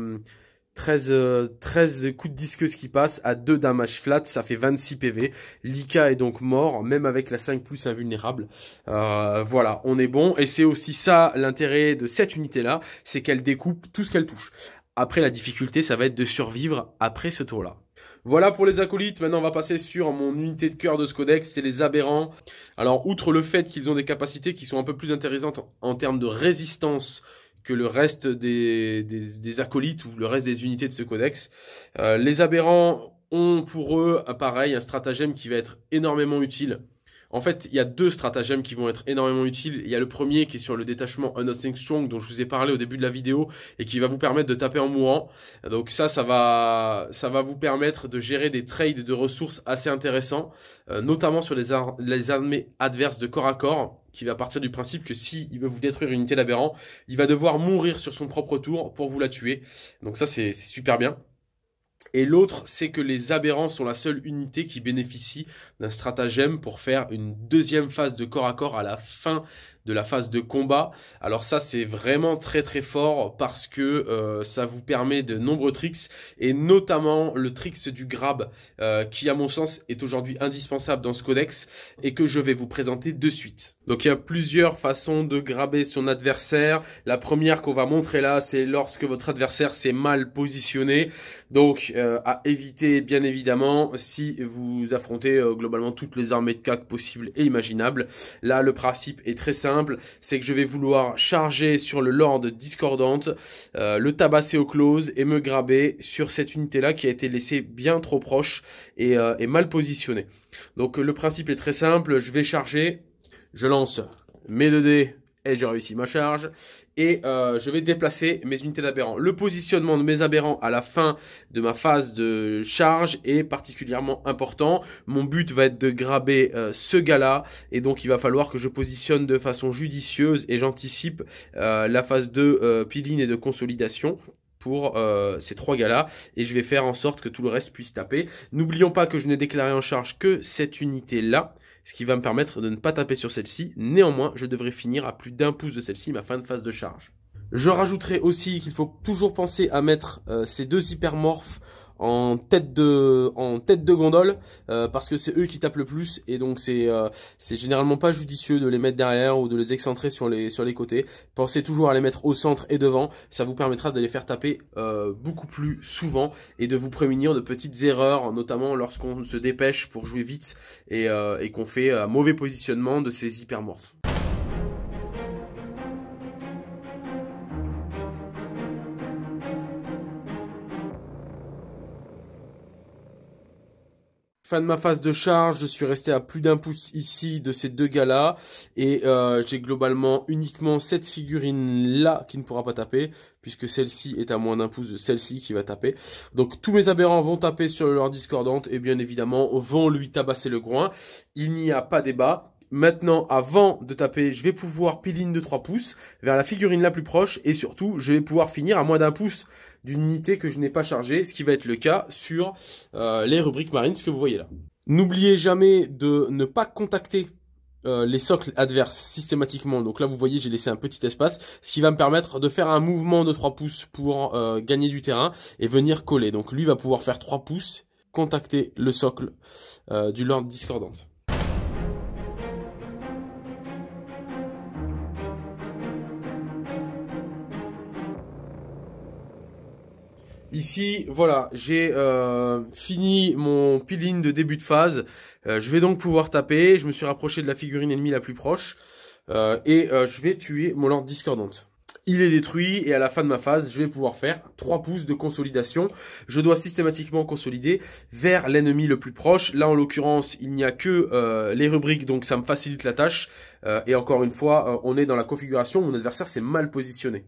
coups de disqueuse qui passent à 2 damage flat, ça fait 26 PV. Lika est donc mort, même avec la 5+ invulnérable. Voilà, on est bon. Et c'est aussi ça l'intérêt de cette unité-là, c'est qu'elle découpe tout ce qu'elle touche. Après, la difficulté, ça va être de survivre après ce tour-là. Voilà pour les acolytes. Maintenant, on va passer sur mon unité de cœur de ce codex, c'est les aberrants. Alors, outre le fait qu'ils ont des capacités qui sont un peu plus intéressantes en termes de résistance que le reste des acolytes ou le reste des unités de ce codex, les aberrants ont pour eux, pareil, un stratagème qui va être énormément utile. En fait, il y a 2 stratagèmes qui vont être énormément utiles. Il y a le premier qui est sur le détachement Unothing Strong dont je vous ai parlé au début de la vidéo et qui va vous permettre de taper en mourant. Donc ça va vous permettre de gérer des trades de ressources assez intéressants, notamment sur les armées adverses de corps à corps, qui va partir du principe que s'il veut vous détruire une unité d'aberrant, il va devoir mourir sur son propre tour pour vous la tuer. Donc ça, c'est super bien. Et l'autre, c'est que les aberrants sont la seule unité qui bénéficie d'un stratagème pour faire une deuxième phase de corps à corps à la fin de la phase de combat. Alors ça, c'est vraiment très très fort parce que ça vous permet de nombreux tricks et notamment le trick du grab qui à mon sens est aujourd'hui indispensable dans ce codex et que je vais vous présenter de suite. Donc il y a plusieurs façons de grabber son adversaire. La première qu'on va montrer là, c'est lorsque votre adversaire s'est mal positionné. Donc à éviter bien évidemment si vous affrontez globalement toutes les armées de CAC possibles et imaginables. Là le principe est très simple, c'est que je vais vouloir charger sur le Lord discordante, le tabasser au close et me grabber sur cette unité là qui a été laissée bien trop proche et mal positionnée. Donc le principe est très simple, je vais charger, je lance mes 2 dés et je réussis ma charge. Et je vais déplacer mes unités d'aberrants. Le positionnement de mes aberrants à la fin de ma phase de charge est particulièrement important. Mon but va être de grabber ce gars-là. Et donc il va falloir que je positionne de façon judicieuse et j'anticipe la phase de peeling et de consolidation pour ces 3 gars-là. Et je vais faire en sorte que tout le reste puisse taper. N'oublions pas que je n'ai déclaré en charge que cette unité-là, ce qui va me permettre de ne pas taper sur celle-ci. Néanmoins, je devrais finir à plus d'1 pouce de celle-ci, ma fin de phase de charge. Je rajouterai aussi qu'il faut toujours penser à mettre ces 2 hypermorphes en tête de gondole parce que c'est eux qui tapent le plus et donc c'est généralement pas judicieux de les mettre derrière ou de les excentrer sur les côtés. Pensez toujours à les mettre au centre et devant, ça vous permettra de les faire taper beaucoup plus souvent et de vous prémunir de petites erreurs, notamment lorsqu'on se dépêche pour jouer vite et qu'on fait un mauvais positionnement de ces hypermorphes. Fin de ma phase de charge, je suis resté à plus d'1 pouce ici de ces 2 gars-là. Et j'ai globalement uniquement cette figurine-là qui ne pourra pas taper, puisque celle-ci est à moins d'1 pouce de celle-ci qui va taper. Donc tous mes aberrants vont taper sur leur discordante et bien évidemment vont lui tabasser le groin. Il n'y a pas débat. Maintenant, avant de taper, je vais pouvoir peeling de 3 pouces vers la figurine la plus proche et surtout, je vais pouvoir finir à moins d'1 pouce d'une unité que je n'ai pas chargée, ce qui va être le cas sur les rubriques marines que vous voyez là. N'oubliez jamais de ne pas contacter les socles adverses systématiquement. Donc là, vous voyez, j'ai laissé un petit espace, ce qui va me permettre de faire un mouvement de 3 pouces pour gagner du terrain et venir coller. Donc lui va pouvoir faire 3 pouces, contacter le socle du Lord discordante. Ici, voilà, j'ai fini mon peeling de début de phase. Je vais donc pouvoir taper. Je me suis rapproché de la figurine ennemie la plus proche. Je vais tuer mon Lord discordante. Il est détruit et à la fin de ma phase, je vais pouvoir faire 3 pouces de consolidation. Je dois systématiquement consolider vers l'ennemi le plus proche. Là, en l'occurrence, il n'y a que les rubriques, donc ça me facilite la tâche. Et encore une fois, on est dans la configuration où mon adversaire s'est mal positionné.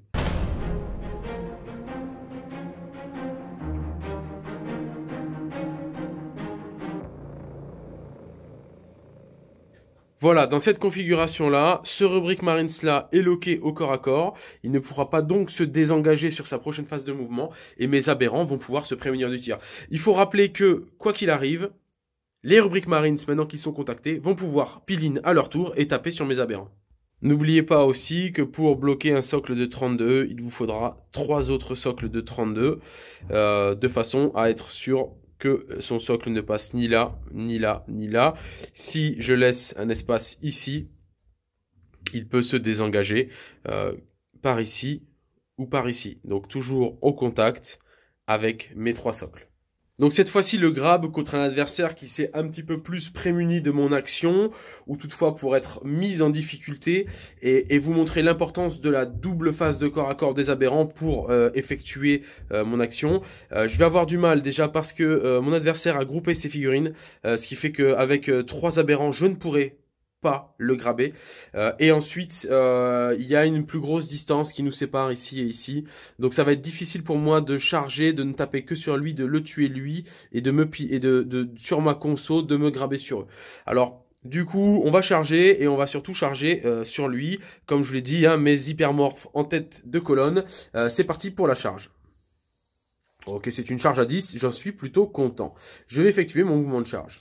Voilà, dans cette configuration-là, ce rubrique Marines-là est loqué au corps à corps. Il ne pourra pas donc se désengager sur sa prochaine phase de mouvement. Et mes aberrants vont pouvoir se prémunir du tir. Il faut rappeler que, quoi qu'il arrive, les rubriques Marines, maintenant qu'ils sont contactés, vont pouvoir peel-in à leur tour et taper sur mes aberrants. N'oubliez pas aussi que pour bloquer un socle de 32, il vous faudra 3 autres socles de 32, de façon à être sûr que son socle ne passe ni là, ni là, ni là. Si je laisse un espace ici, il peut se désengager par ici ou par ici. Donc toujours au contact avec mes 3 socles. Donc cette fois-ci le grab contre un adversaire qui s'est un petit peu plus prémuni de mon action ou toutefois pour être mis en difficulté et vous montrer l'importance de la double phase de corps à corps des aberrants pour effectuer mon action. Je vais avoir du mal déjà parce que mon adversaire a groupé ses figurines, ce qui fait qu'avec 3 aberrants je ne pourrai pas le grabber. Et ensuite, il y a une plus grosse distance qui nous sépare ici et ici. Donc ça va être difficile pour moi de charger, de ne taper que sur lui, de le tuer lui, et sur ma conso, de me grabber sur eux. Alors, du coup, on va charger, et on va surtout charger sur lui. Comme je vous l'ai dit, hein, mes hypermorphes en tête de colonne. C'est parti pour la charge. Ok, c'est une charge à 10, j'en suis plutôt content. Je vais effectuer mon mouvement de charge.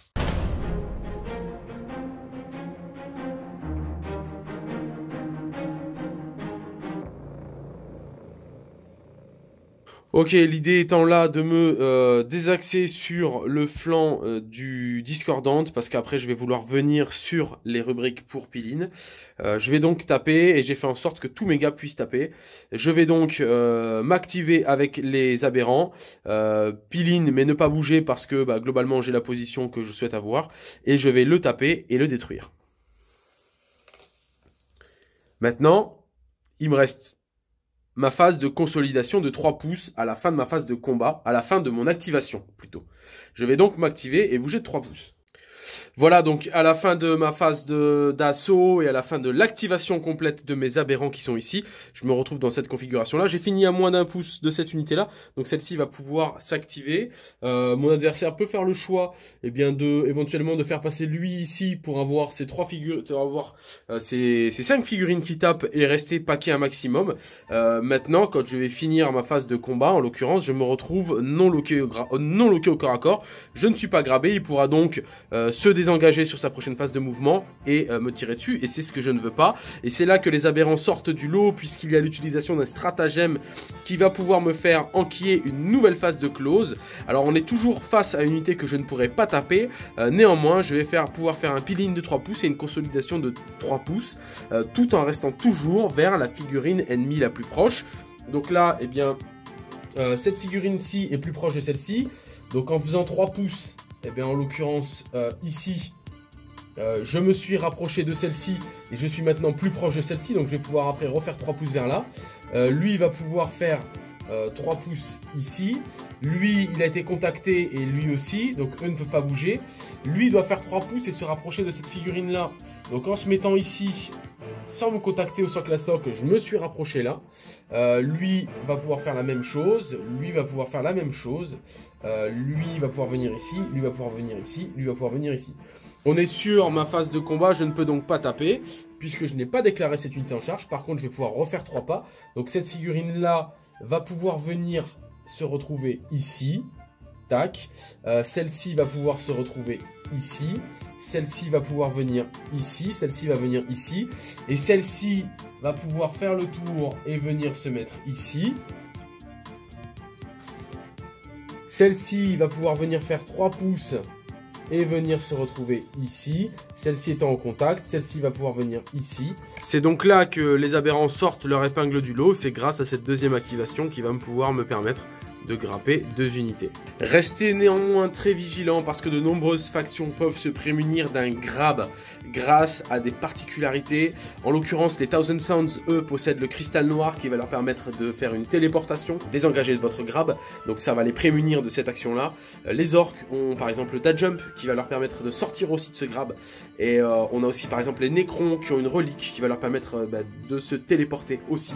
Ok, l'idée étant là de me désaxer sur le flanc du discordante, parce qu'après je vais vouloir venir sur les rubriques pour Piline. Je vais donc taper, et j'ai fait en sorte que tous mes gars puissent taper. Je vais donc m'activer avec les aberrants, Piline, mais ne pas bouger parce que bah, globalement j'ai la position que je souhaite avoir, et je vais le taper et le détruire. Maintenant, il me reste ma phase de consolidation de 3 pouces à la fin de ma phase de combat, à la fin de mon activation plutôt. Je vais donc m'activer et bouger de 3 pouces. Voilà donc à la fin de ma phase d'assaut et à la fin de l'activation complète de mes aberrants qui sont ici, je me retrouve dans cette configuration là. J'ai fini à moins d'1 pouce de cette unité là, donc celle-ci va pouvoir s'activer. Mon adversaire peut faire le choix éventuellement de faire passer lui ici pour avoir ces 3 figures, avoir ces 5 figurines qui tapent et rester paqué un maximum. Maintenant quand je vais finir ma phase de combat, en l'occurrence je me retrouve non loqué au corps à corps, je ne suis pas grabé, il pourra donc se désengager sur sa prochaine phase de mouvement et me tirer dessus, et c'est ce que je ne veux pas. Et c'est là que les aberrants sortent du lot, puisqu'il y a l'utilisation d'un stratagème qui va pouvoir me faire enquiller une nouvelle phase de close. Alors on est toujours face à une unité que je ne pourrais pas taper, néanmoins je vais pouvoir faire un peeling de 3 pouces et une consolidation de 3 pouces, tout en restant toujours vers la figurine ennemie la plus proche. Donc là, eh bien, cette figurine-ci est plus proche de celle-ci, donc en faisant 3 pouces, eh bien, en l'occurrence, ici, je me suis rapproché de celle-ci et je suis maintenant plus proche de celle-ci. Donc, je vais pouvoir après refaire 3 pouces vers là. Lui, il va pouvoir faire 3 pouces ici. Lui, il a été contacté et lui aussi. Donc, eux ne peuvent pas bouger. Lui, il doit faire 3 pouces et se rapprocher de cette figurine-là. Donc, en se mettant ici, sans me contacter au socle à socle, je me suis rapproché là. Lui va pouvoir faire la même chose. Lui va pouvoir faire la même chose. Lui va pouvoir venir ici. Lui va pouvoir venir ici. Lui va pouvoir venir ici. On est sur ma phase de combat. Je ne peux donc pas taper puisque je n'ai pas déclaré cette unité en charge. Par contre, je vais pouvoir refaire 3 pas. Donc cette figurine-là va pouvoir venir se retrouver ici. Tac. Celle-ci va pouvoir se retrouver ici. Celle-ci va pouvoir venir ici. Celle-ci va venir ici. Et celle-ci va pouvoir faire le tour et venir se mettre ici. Celle-ci va pouvoir venir faire 3 pouces et venir se retrouver ici. Celle-ci étant en contact, celle-ci va pouvoir venir ici. C'est donc là que les aberrants sortent leur épingle du lot. C'est grâce à cette deuxième activation qui va pouvoir me permettre de grapper 2 unités. Restez néanmoins très vigilants parce que de nombreuses factions peuvent se prémunir d'un grab grâce à des particularités. En l'occurrence, les Thousand Sounds, eux, possèdent le cristal noir qui va leur permettre de faire une téléportation, désengager de votre grab, donc ça va les prémunir de cette action-là. Les orques ont par exemple le dash jump qui va leur permettre de sortir aussi de ce grab, et on a aussi par exemple les nécrons qui ont une relique qui va leur permettre de se téléporter aussi.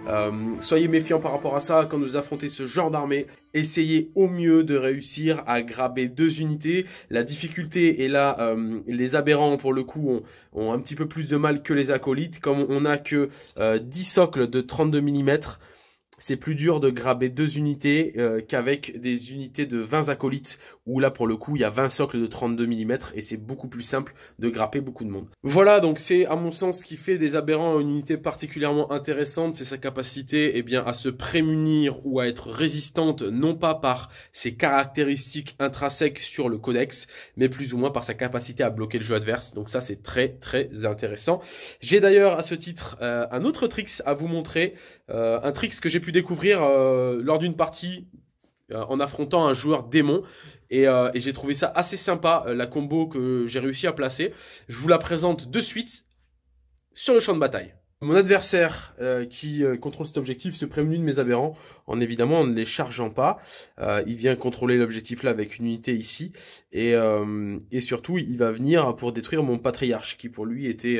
Soyez méfiants par rapport à ça quand vous affrontez ce genre d'armée. Essayez au mieux de réussir à grabber 2 unités. La difficulté est là, les aberrants pour le coup ont un petit peu plus de mal que les acolytes. Comme on n'a que 10 socles de 32 mm, c'est plus dur de grabber 2 unités qu'avec des unités de 20 acolytes, où là pour le coup il y a 20 socles de 32 mm et c'est beaucoup plus simple de grapper beaucoup de monde. Voilà, donc c'est à mon sens ce qui fait des aberrants une unité particulièrement intéressante, c'est sa capacité à se prémunir ou à être résistante, non pas par ses caractéristiques intrinsèques sur le codex, mais plus ou moins par sa capacité à bloquer le jeu adverse. Donc ça c'est très très intéressant. J'ai d'ailleurs à ce titre un autre tricks à vous montrer, un tricks que j'ai pu découvrir lors d'une partie en affrontant un joueur démon, et j'ai trouvé ça assez sympa, la combo que j'ai réussi à placer. Je vous la présente de suite sur le champ de bataille. Mon adversaire qui contrôle cet objectif se prémunit de mes aberrants en évidemment ne les chargeant pas. Il vient contrôler l'objectif là avec une unité ici, et surtout il va venir pour détruire mon patriarche qui pour lui était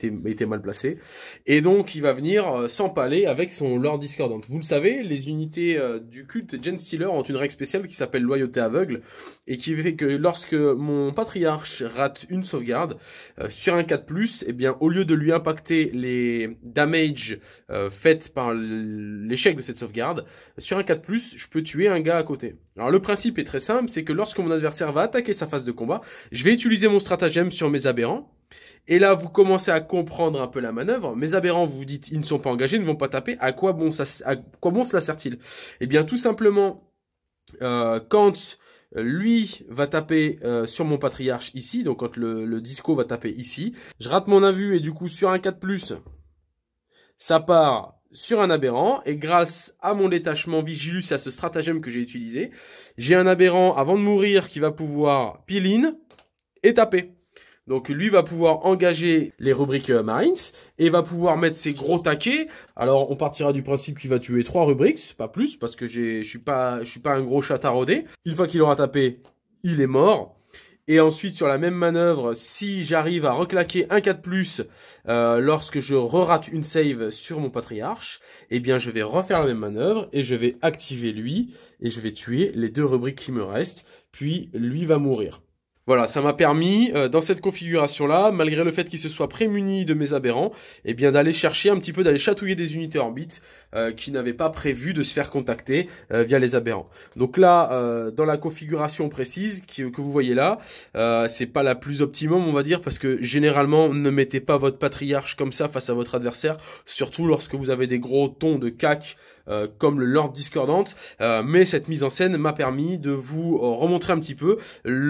mal placé, et donc il va venir s'empaler avec son Lord Discordant. Vous le savez, les unités du culte Genestealer ont une règle spéciale qui s'appelle loyauté aveugle, et qui fait que lorsque mon patriarche rate une sauvegarde sur un 4+, eh bien au lieu de lui impacter les damage faites par l'échec de cette sauvegarde, sur un 4+, je peux tuer un gars à côté. Alors le principe est très simple, c'est que lorsque mon adversaire va attaquer sa phase de combat, je vais utiliser mon stratagème sur mes aberrants, Et là, vous commencez à comprendre un peu la manœuvre. Mes aberrants, vous vous dites, ils ne sont pas engagés, ils ne vont pas taper. À quoi bon cela sert-il? Eh bien, tout simplement, quand lui va taper sur mon patriarche ici, donc quand le disco va taper ici, je rate mon invu et du coup, sur un 4+, ça part sur un aberrant, et grâce à mon détachement Vigilus et à ce stratagème que j'ai utilisé, j'ai un aberrant avant de mourir qui va pouvoir peel-in et taper. Donc lui va pouvoir engager les rubriques Marines et va pouvoir mettre ses gros taquets. Alors on partira du principe qu'il va tuer 3 rubriques, pas plus, parce que je suis pas un gros chat taraudé. Une fois qu'il aura tapé, il est mort. Et ensuite, sur la même manœuvre, si j'arrive à reclaquer un 4+, lorsque je re-rate une save sur mon patriarche, eh bien, je vais refaire la même manœuvre et je vais activer lui et je vais tuer les 2 rubriques qui me restent, puis lui va mourir. Voilà, ça m'a permis, dans cette configuration-là, malgré le fait qu'il se soit prémuni de mes aberrants, eh bien d'aller chercher un petit peu, d'aller chatouiller des unités orbites qui n'avaient pas prévu de se faire contacter via les aberrants. Donc là, dans la configuration précise que vous voyez là, c'est pas la plus optimum, on va dire, parce que généralement, ne mettez pas votre patriarche comme ça face à votre adversaire, surtout lorsque vous avez des gros tons de CAC comme le Lord Discordante, mais cette mise en scène m'a permis de vous remontrer un petit peu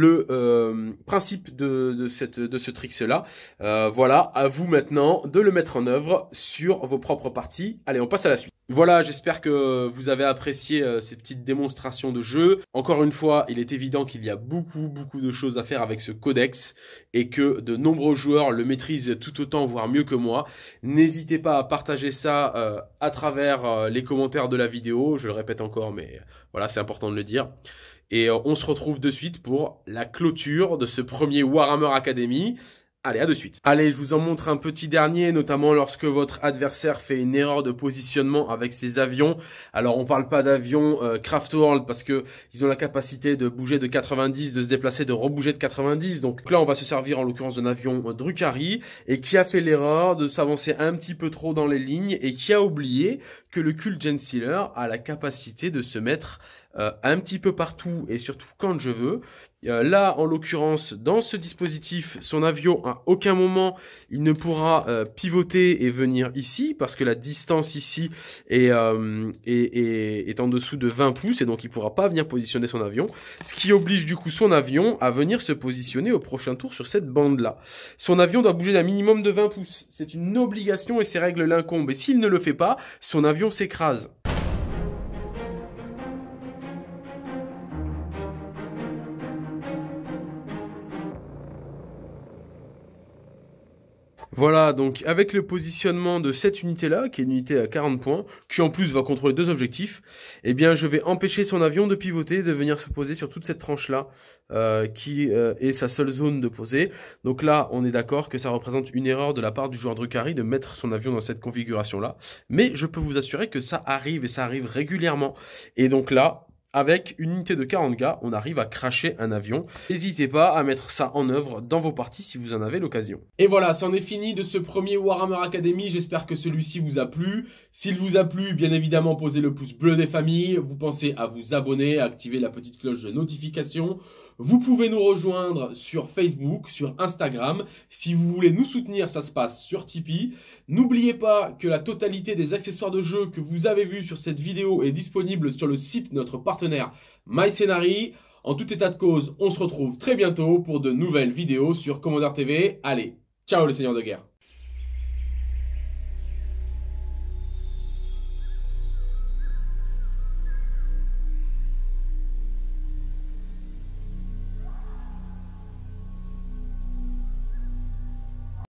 le principe de ce tricks-là. Voilà, à vous maintenant de le mettre en œuvre sur vos propres parties. Allez, on passe à la suite. Voilà, j'espère que vous avez apprécié ces petites démonstrations de jeu. Encore une fois, il est évident qu'il y a beaucoup de choses à faire avec ce codex et que de nombreux joueurs le maîtrisent tout autant, voire mieux que moi. N'hésitez pas à partager ça à travers les commentaires de la vidéo. Je le répète encore, mais voilà, c'est important de le dire. Et on se retrouve de suite pour la clôture de ce premier Warhammer Academy. Allez, à de suite. Allez, je vous en montre un petit dernier, notamment lorsque votre adversaire fait une erreur de positionnement avec ses avions. Alors, on parle pas d'avions Craftworld parce que ils ont la capacité de bouger de 90, de se déplacer, de rebouger de 90. Donc là, on va se servir en l'occurrence d'un avion Drukhari et qui a fait l'erreur de s'avancer un petit peu trop dans les lignes et qui a oublié que le Cult Genestealer a la capacité de se mettre un petit peu partout et surtout quand je veux. Là, en l'occurrence, dans ce dispositif, son avion, à aucun moment, il ne pourra pivoter et venir ici, parce que la distance ici est en dessous de 20 pouces, et donc il ne pourra pas venir positionner son avion, ce qui oblige du coup son avion à venir se positionner au prochain tour sur cette bande-là. Son avion doit bouger d'un minimum de 20 pouces. C'est une obligation et ces règles l'incombent, et s'il ne le fait pas, son avion s'écrase. Voilà, donc avec le positionnement de cette unité-là, qui est une unité à 40 points, qui en plus va contrôler 2 objectifs, eh bien je vais empêcher son avion de pivoter, de venir se poser sur toute cette tranche-là, qui est sa seule zone de poser. Donc là, on est d'accord que ça représente une erreur de la part du joueur Drukhari de mettre son avion dans cette configuration-là. Mais je peux vous assurer que ça arrive, et ça arrive régulièrement. Et donc là, avec une unité de 40 gars, on arrive à crasher un avion. N'hésitez pas à mettre ça en œuvre dans vos parties si vous en avez l'occasion. Et voilà, c'en est fini de ce premier Warhammer Academy. J'espère que celui-ci vous a plu. S'il vous a plu, bien évidemment, posez le pouce bleu des familles. Vous pensez à vous abonner, à activer la petite cloche de notification. Vous pouvez nous rejoindre sur Facebook, sur Instagram. Si vous voulez nous soutenir, ça se passe sur Tipeee. N'oubliez pas que la totalité des accessoires de jeu que vous avez vus sur cette vidéo est disponible sur le site de notre partenaire MyScenary. En tout état de cause, on se retrouve très bientôt pour de nouvelles vidéos sur Commander TV. Allez, ciao les seigneurs de guerre.